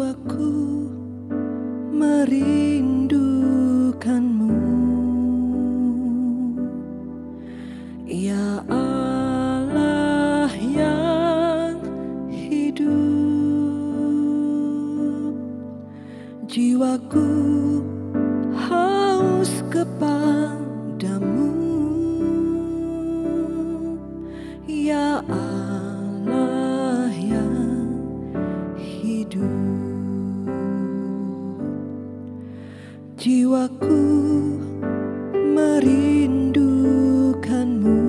jiwaku merindukanmu, ya Allah yang hidup. Jiwaku haus kepadamu, ya Allah yang hidup. Jiwaku merindukanmu,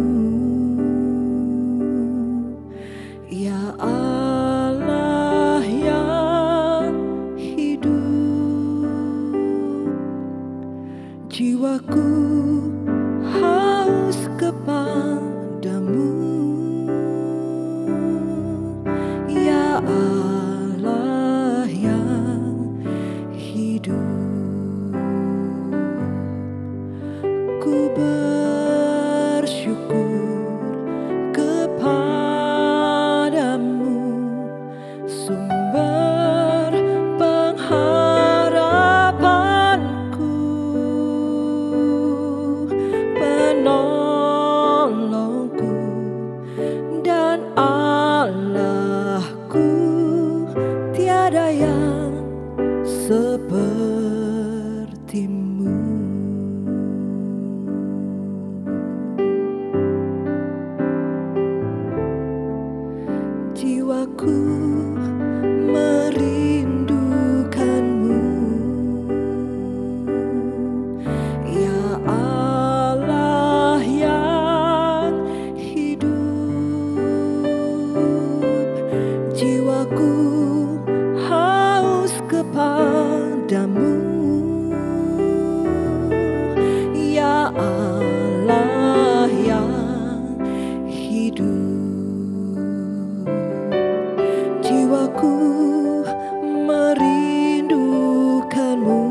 ya Allah yang hidup. Jiwaku haus kepadamu, ya Allah yang hidup. Ku bersyukur kepadamu, sumber pengharapanku, penolongku dan Allahku. Tiada yang sepertimu. Jiwaku merindukanmu, ya Allah yang hidup. Jiwaku haus kepadamu, ya Allah yang hidup. Jiwaku merindukanmu,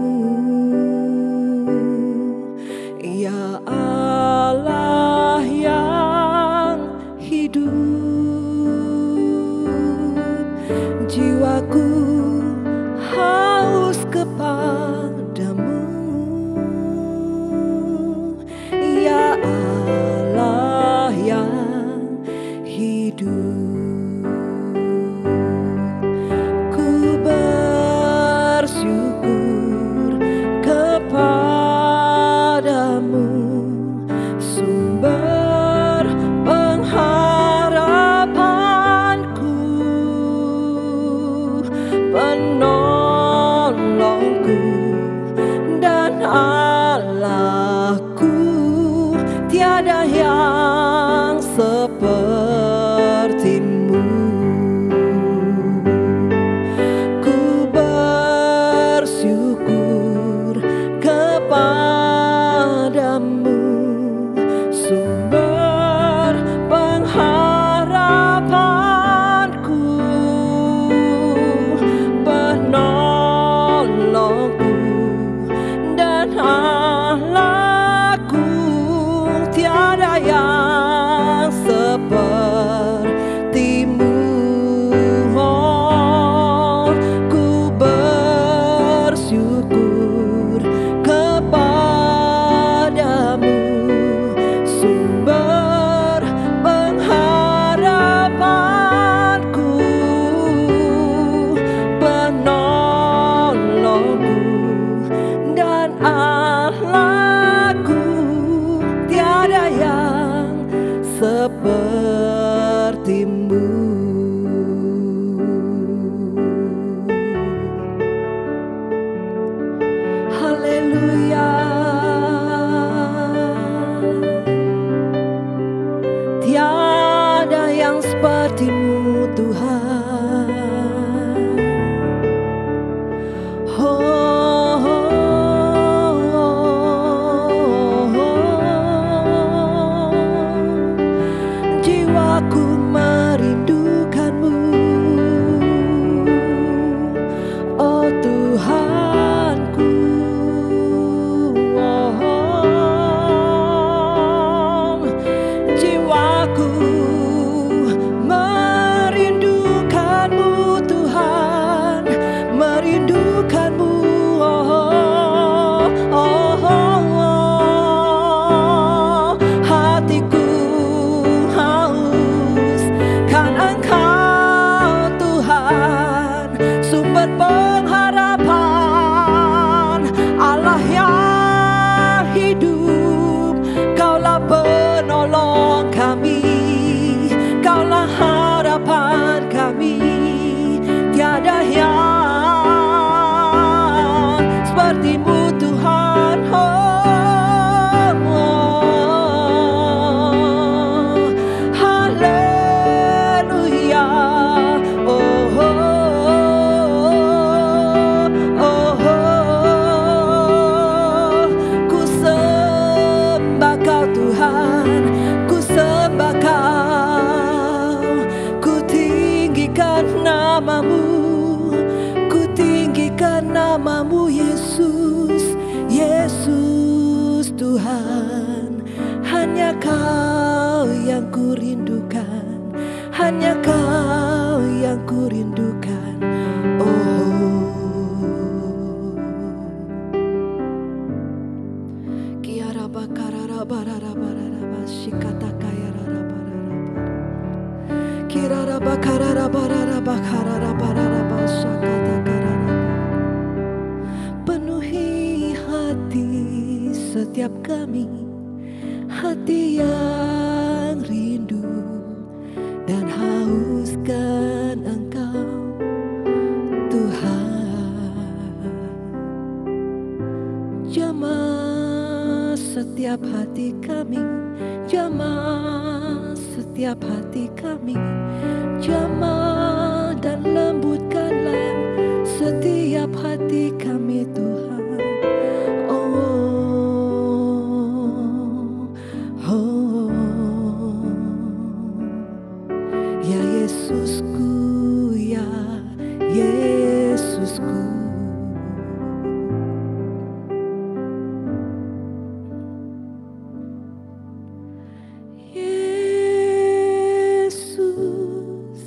ya Allah yang hidup. Jiwaku haus kepadamu, ya Allah yang hidup. Bersyukur kepadamu, sumber pengharapanku, penolongku dan Allahku. Tiada yang sepertimu. Bersyukur kepadamu, sumber pengharapanku, penolongku dan Allahku. Tiada yang sepertimu. Bersyukur kepadamu, sumber pengharapanku, penolongku dan Allahku. Tiada yang sepertimu. Haleluya. Tiada yang sepertimu Tuhan. Oh, jiwaku merindukanmu, oh Tuhanku. Merindukanmu Tuhan, namamu, ku tinggikan namamu Yesus, Yesus Tuhan. Hanya Kau yang ku rindukan, hanya Kau yang ku rindukan. Oh, kiara bakara barara barara shikata kaya rara barara kirara bakara barara bakara barara shakata karara. Penuhi hati setiap kami, hati yang rindu dan hauskan Engkau Tuhan. Jamah setiap hati kami, jamah setiap hati kami, jamah dan lembutkanlah setiap hati kami Tuhan. Ya Yesusku, ya Yesusku. Yesus,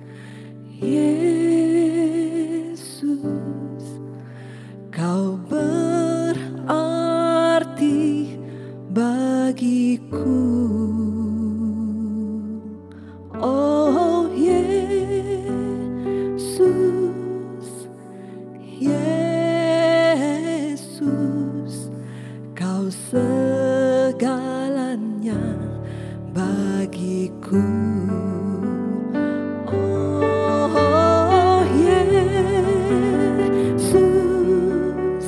Yesus, Kau berarti bagiku. Oh Yesus, Yesus, Kau segalanya bagiku. Oh Yesus,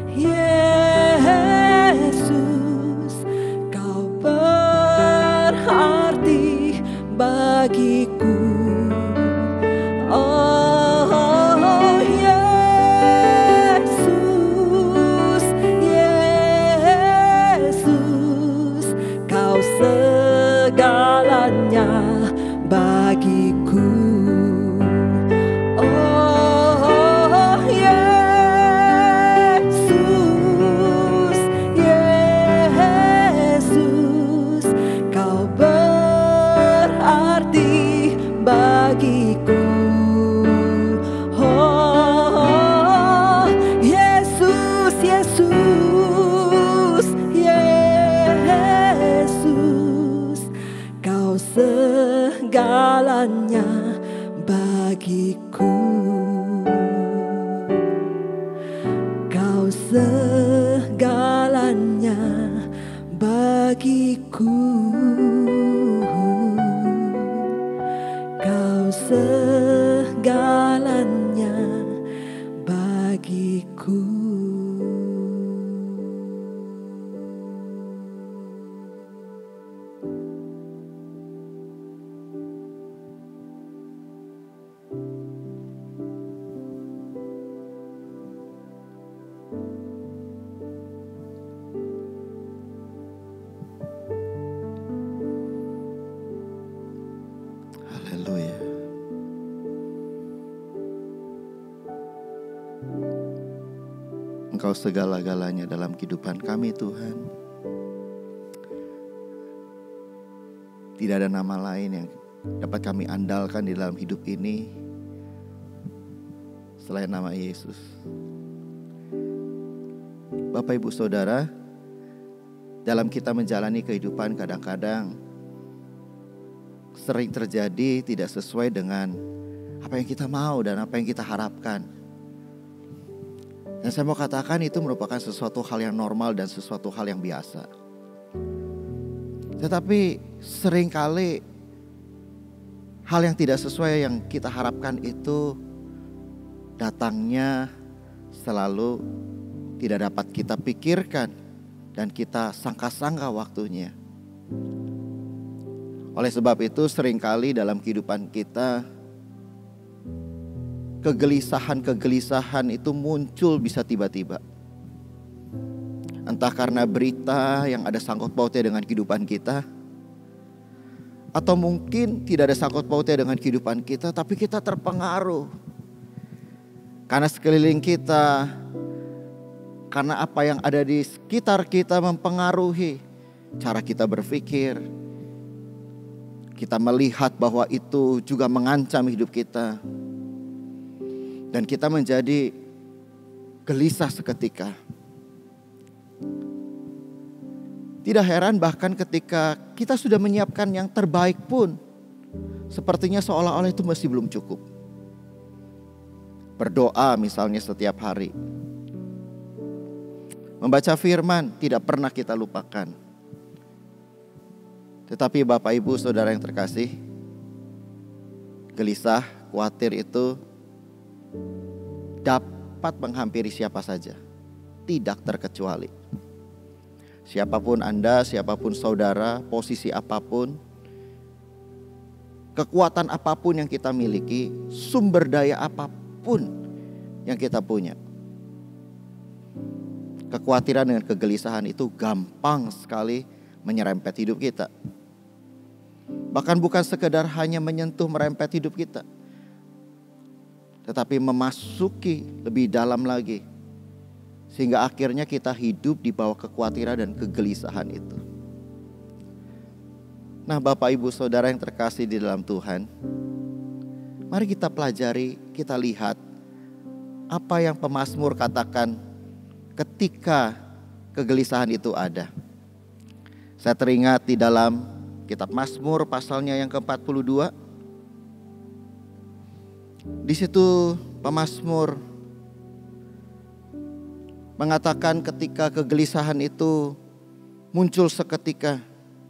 Yesus, Kau berarti bagiku. Oh Yesus, Yesus, Kau segalanya bagiku. Oh Yesus, Yesus, Kau berarti bagiku. Oh Yesus, Yesus, Yesus, Kau segalanya bagiku. Kau segalanya bagiku. Kau segalanya bagiku. Haleluya. Engkau segala-galanya dalam kehidupan kami Tuhan. Tidak ada nama lain yang dapat kami andalkan di dalam hidup ini selain nama Yesus. Bapak Ibu Saudara, dalam kita menjalani kehidupan kadang-kadang sering terjadi tidak sesuai dengan apa yang kita mau dan apa yang kita harapkan. Dan saya mau katakan itu merupakan sesuatu hal yang normal dan sesuatu hal yang biasa. Tetapi seringkali hal yang tidak sesuai yang kita harapkan itu datangnya selalu tidak dapat kita pikirkan dan kita sangka-sangka waktunya. Oleh sebab itu seringkali dalam kehidupan kita kegelisahan-kegelisahan itu muncul bisa tiba-tiba. Entah karena berita yang ada sangkut pautnya dengan kehidupan kita, Atau mungkin tidak ada sangkut pautnya dengan kehidupan kita, tapi kita terpengaruh. Karena sekeliling kita, karena apa yang ada di sekitar kita mempengaruhi cara kita berpikir. Kita melihat bahwa itu juga mengancam hidup kita. Dan kita menjadi gelisah seketika. Tidak heran bahkan ketika kita sudah menyiapkan yang terbaik pun, sepertinya seolah-olah itu masih belum cukup. Berdoa misalnya setiap hari. Membaca firman tidak pernah kita lupakan. Tetapi Bapak Ibu Saudara yang terkasih, gelisah, khawatir itu dapat menghampiri siapa saja, tidak terkecuali. Siapapun Anda, siapapun saudara, posisi apapun, kekuatan apapun yang kita miliki, sumber daya apapun yang kita punya, kekhawatiran dan kegelisahan itu gampang sekali menyerempet hidup kita. Bahkan bukan sekedar hanya menyentuh merempet hidup kita, tetapi memasuki lebih dalam lagi. Sehingga akhirnya kita hidup di bawah kekhawatiran dan kegelisahan itu. Nah Bapak Ibu Saudara yang terkasih di dalam Tuhan, mari kita pelajari, kita lihat apa yang pemazmur katakan ketika kegelisahan itu ada. Saya teringat di dalam kitab Mazmur pasalnya yang ke-42. Di situ pemazmur mengatakan ketika kegelisahan itu muncul seketika,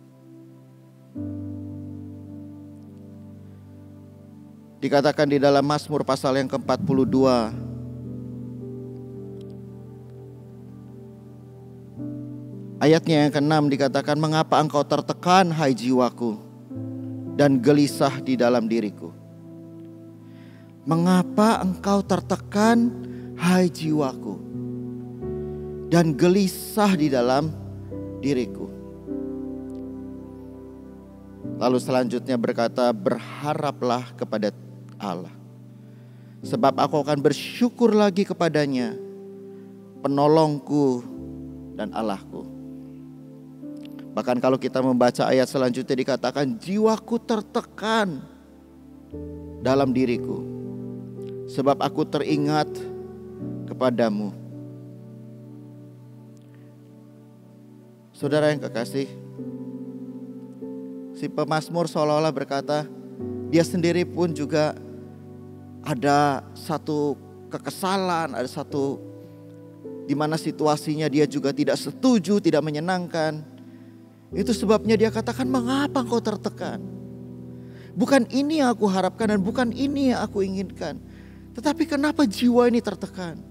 dikatakan di dalam Mazmur pasal yang ke-42 ayatnya yang ke-6 dikatakan, mengapa engkau tertekan hai jiwaku dan gelisah di dalam diriku. Mengapa engkau tertekan hai jiwaku dan gelisah di dalam diriku. Lalu selanjutnya berkata, berharaplah kepada Allah, sebab aku akan bersyukur lagi kepadanya, penolongku dan Allahku. Bahkan kalau kita membaca ayat selanjutnya dikatakan, jiwaku tertekan dalam diriku, sebab aku teringat kepadamu. Saudara yang kekasih, si pemazmur seolah-olah berkata, dia sendiri pun juga ada satu kekesalan, ada satu di mana situasinya dia juga tidak setuju, tidak menyenangkan. Itu sebabnya dia katakan, mengapa kau tertekan? Bukan ini yang aku harapkan dan bukan ini yang aku inginkan. Tetapi kenapa jiwa ini tertekan?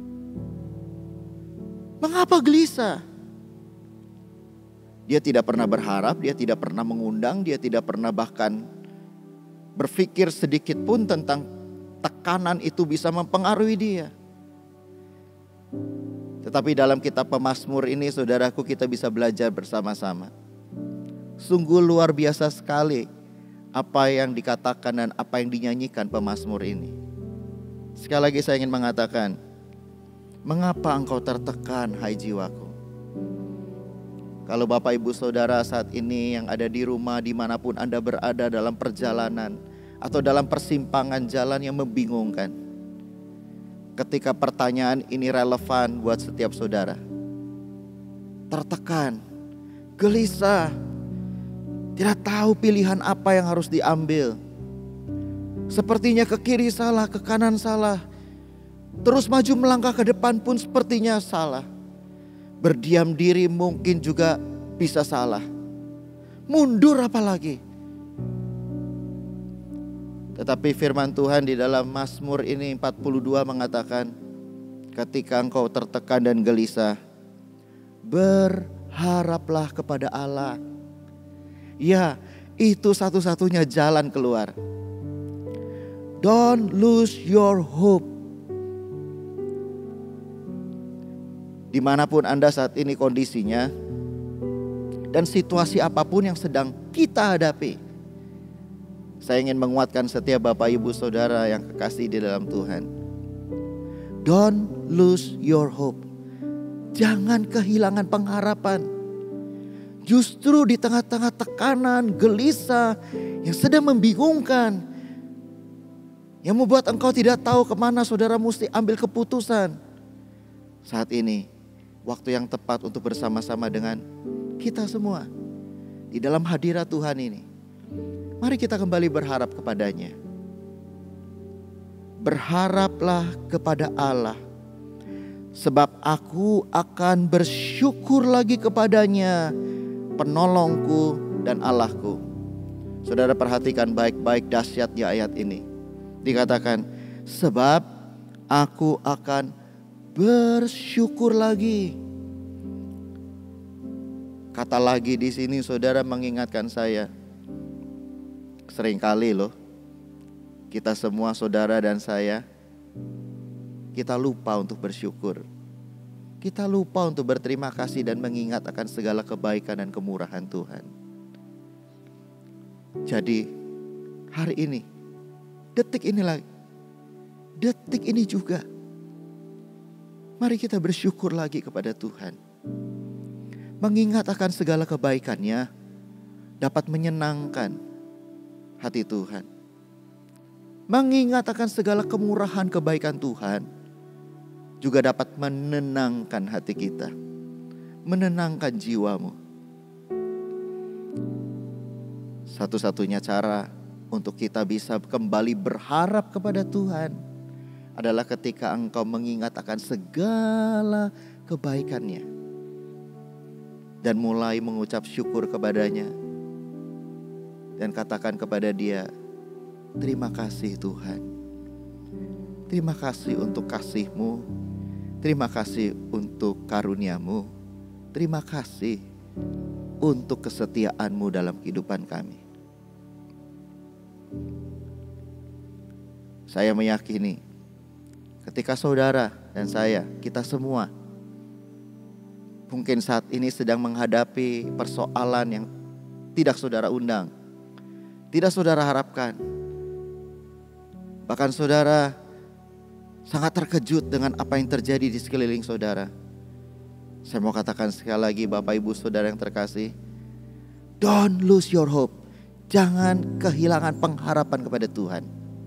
Mengapa gelisah? Dia tidak pernah berharap, dia tidak pernah mengundang, dia tidak pernah bahkan berpikir sedikit pun tentang tekanan itu bisa mempengaruhi dia. Tetapi dalam kitab Pemazmur ini saudaraku, kita bisa belajar bersama-sama. Sungguh luar biasa sekali apa yang dikatakan dan apa yang dinyanyikan pemazmur ini. Sekali lagi saya ingin mengatakan, mengapa engkau tertekan hai jiwaku? Kalau Bapak Ibu Saudara saat ini yang ada di rumah, dimanapun Anda berada dalam perjalanan atau dalam persimpangan jalan yang membingungkan, ketika pertanyaan ini relevan buat setiap saudara, tertekan, gelisah, tidak tahu pilihan apa yang harus diambil, sepertinya ke kiri salah, ke kanan salah, terus maju melangkah ke depan pun sepertinya salah. Berdiam diri mungkin juga bisa salah. Mundur apalagi. Tetapi firman Tuhan di dalam Mazmur ini 42 mengatakan, ketika engkau tertekan dan gelisah, berharaplah kepada Allah. Ya, itu satu-satunya jalan keluar. Don't lose your hope. Dimanapun Anda saat ini kondisinya dan situasi apapun yang sedang kita hadapi, Saya ingin menguatkan setiap Bapak Ibu Saudara yang kekasih di dalam Tuhan. Don't lose your hope. Jangan kehilangan pengharapan. Justru di tengah-tengah tekanan, gelisah yang sedang membingungkan, yang membuat engkau tidak tahu kemana saudara mesti ambil keputusan. Saat ini waktu yang tepat untuk bersama-sama dengan kita semua di dalam hadirat Tuhan ini. Mari kita kembali berharap kepadanya. Berharaplah kepada Allah, sebab aku akan bersyukur lagi kepadanya, penolongku dan Allahku. Saudara perhatikan baik-baik dahsyatnya ayat ini. Dikatakan, sebab aku akan bersyukur lagi. Kata lagi di sini saudara mengingatkan saya. Seringkali loh, kita semua saudara dan saya, kita lupa untuk bersyukur. Kita lupa untuk berterima kasih dan mengingat akan segala kebaikan dan kemurahan Tuhan. Jadi hari ini, detik ini lagi, detik ini juga, mari kita bersyukur lagi kepada Tuhan. Mengingat akan segala kebaikannya dapat menyenangkan hati Tuhan. Mengingat akan segala kemurahan kebaikan Tuhan juga dapat menenangkan hati kita, menenangkan jiwamu. Satu-satunya cara untuk kita bisa kembali berharap kepada Tuhan adalah ketika engkau mengingat akan segala kebaikannya dan mulai mengucap syukur kepadanya dan katakan kepada Dia, terima kasih Tuhan. Terima kasih untuk kasih-Mu. Terima kasih untuk karunia-Mu. Terima kasih untuk kesetiaan-Mu dalam kehidupan kami. Saya meyakini ketika saudara dan saya, kita semua mungkin saat ini sedang menghadapi persoalan yang tidak saudara undang, tidak saudara harapkan. Bahkan saudara sangat terkejut dengan apa yang terjadi di sekeliling saudara. Saya mau katakan sekali lagi Bapak Ibu Saudara yang terkasih, don't lose your hope. Jangan kehilangan pengharapan kepada Tuhan.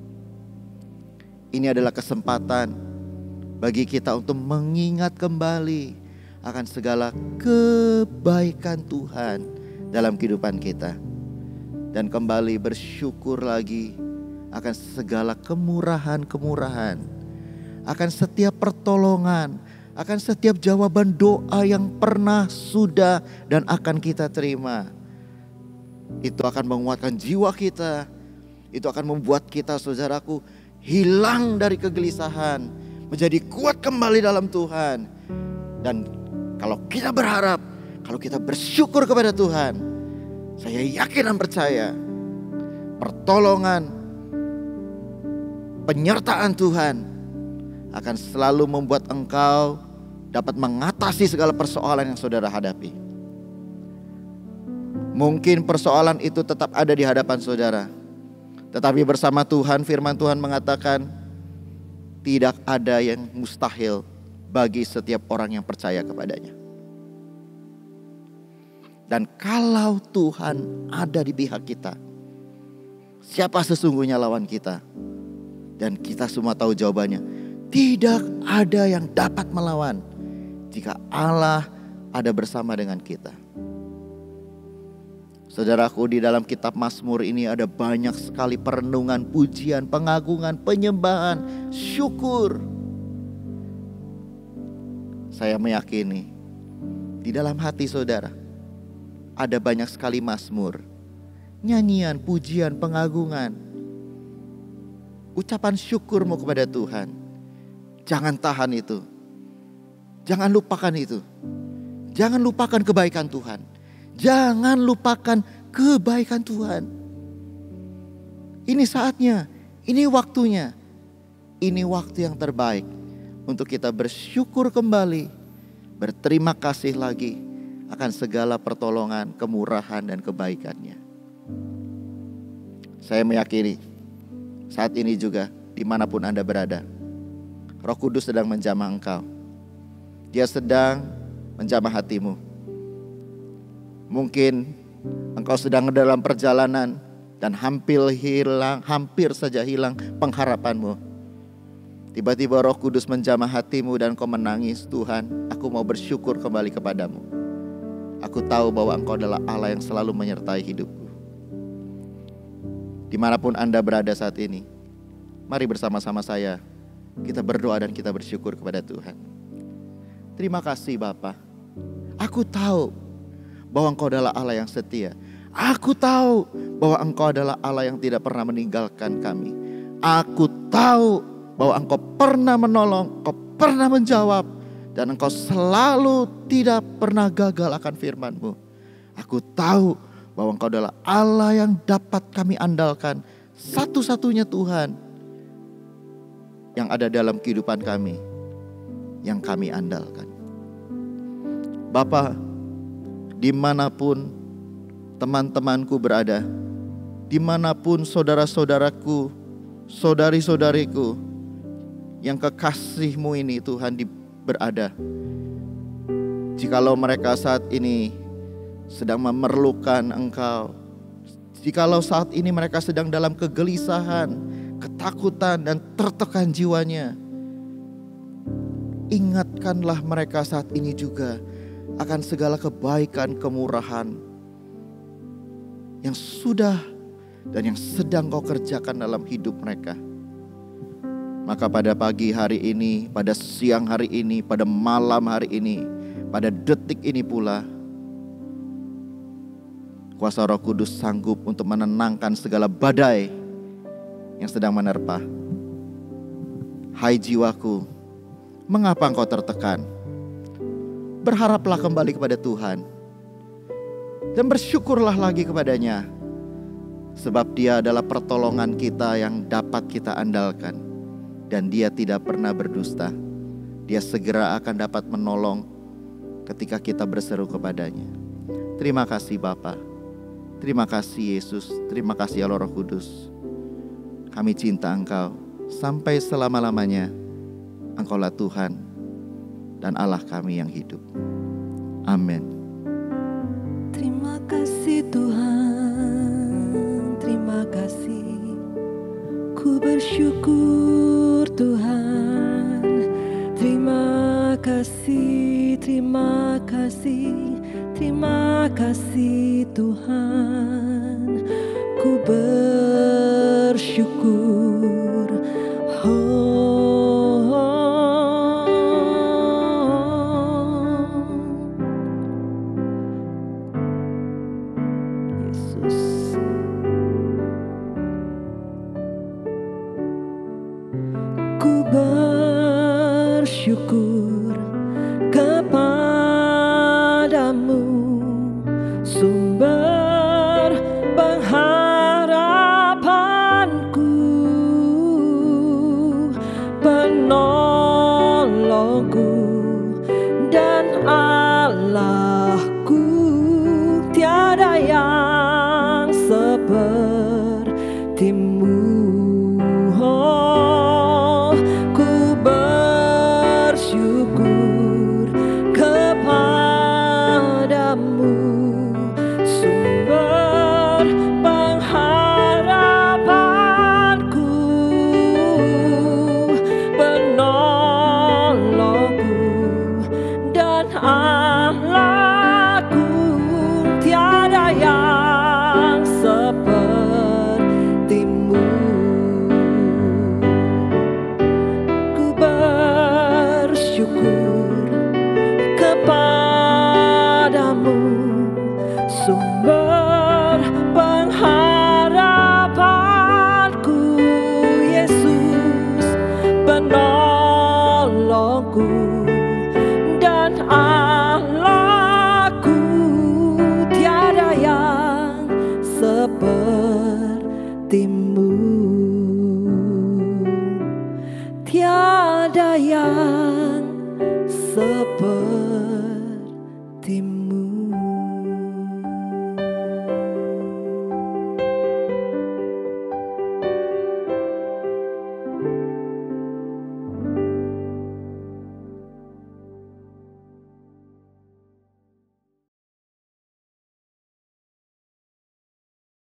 Ini adalah kesempatan bagi kita untuk mengingat kembali akan segala kebaikan Tuhan dalam kehidupan kita. Dan kembali bersyukur lagi akan segala kemurahan-kemurahan, akan setiap pertolongan, akan setiap jawaban doa yang pernah, sudah, dan akan kita terima. Itu akan menguatkan jiwa kita. Itu akan membuat kita, saudaraku, hilang dari kegelisahan, menjadi kuat kembali dalam Tuhan. Dan kalau kita berharap, kalau kita bersyukur kepada Tuhan, saya yakin dan percaya pertolongan, penyertaan Tuhan akan selalu membuat engkau dapat mengatasi segala persoalan yang saudara hadapi. Mungkin persoalan itu tetap ada di hadapan saudara, tetapi bersama Tuhan, firman Tuhan mengatakan tidak ada yang mustahil bagi setiap orang yang percaya kepadanya. Dan kalau Tuhan ada di pihak kita, siapa sesungguhnya lawan kita? Dan kita semua tahu jawabannya. Tidak ada yang dapat melawan jika Allah ada bersama dengan kita. Saudaraku, di dalam kitab Mazmur ini ada banyak sekali perenungan, pujian, pengagungan, penyembahan, syukur. Saya meyakini di dalam hati saudara ada banyak sekali mazmur, nyanyian, pujian, pengagungan, ucapan syukurmu kepada Tuhan. Jangan tahan itu. Jangan lupakan itu. Jangan lupakan kebaikan Tuhan. Jangan lupakan kebaikan Tuhan. Ini saatnya, ini waktunya. Ini waktu yang terbaik untuk kita bersyukur kembali, berterima kasih lagi akan segala pertolongan, kemurahan dan kebaikannya. Saya meyakini saat ini juga dimanapun Anda berada, Roh Kudus sedang menjamah engkau. Dia sedang menjamah hatimu. Mungkin engkau sedang dalam perjalanan dan hampir saja hilang pengharapanmu. Tiba-tiba Roh Kudus menjamah hatimu dan kau menangis, Tuhan, aku mau bersyukur kembali kepadamu. Aku tahu bahwa engkau adalah Allah yang selalu menyertai hidupku. Dimanapun Anda berada saat ini, mari bersama-sama saya kita berdoa dan kita bersyukur kepada Tuhan. Terima kasih Bapa. Aku tahu bahwa engkau adalah Allah yang setia. Aku tahu bahwa engkau adalah Allah yang tidak pernah meninggalkan kami. Aku tahu bahwa engkau pernah menolong, engkau pernah menjawab, dan engkau selalu tidak pernah gagal akan firman-Mu. Aku tahu bahwa engkau adalah Allah yang dapat kami andalkan, satu-satunya Tuhan yang ada dalam kehidupan kami, yang kami andalkan. Bapa, dimanapun teman-temanku berada, dimanapun saudara-saudaraku, saudari-saudariku yang kekasih-Mu ini Tuhan berada, jikalau mereka saat ini sedang memerlukan Engkau, jikalau saat ini mereka sedang dalam kegelisahan, ketakutan dan tertekan jiwanya, ingatkanlah mereka saat ini juga akan segala kebaikan, kemurahan yang sudah dan yang sedang Kau kerjakan dalam hidup mereka. Maka pada pagi hari ini, pada siang hari ini, pada malam hari ini, pada detik ini pula, kuasa Roh Kudus sanggup untuk menenangkan segala badai yang sedang menerpa. Hai jiwaku, mengapa engkau tertekan? Berharaplah kembali kepada Tuhan dan bersyukurlah lagi kepadanya, sebab Dia adalah pertolongan kita yang dapat kita andalkan. Dan Dia tidak pernah berdusta. Dia segera akan dapat menolong ketika kita berseru kepadanya. Terima kasih Bapa. Terima kasih Yesus. Terima kasih Allah Roh Kudus. Kami cinta Engkau sampai selama-lamanya. Engkaulah Tuhan dan Allah kami yang hidup. Amin. Terima kasih Tuhan, terima kasih. Ku bersyukur Tuhan, terima kasih, terima kasih, terima kasih Tuhan. Ku bersyukur, Yesus. Ku bersyukur kepadamu, sumber pengharapanku, penolongku dan Allahku. Tiada yang sepertimu. Ku bersyukur kepadamu, sumber pengharapanku, penolongku dan Allahku. Tiada yang sepertimu. Ku bersyukur kepadamu, sumber pengharapanku, Yesus, penolongku dan Allahku. Tiada yang sepertimu. Tiada yang sepertimu.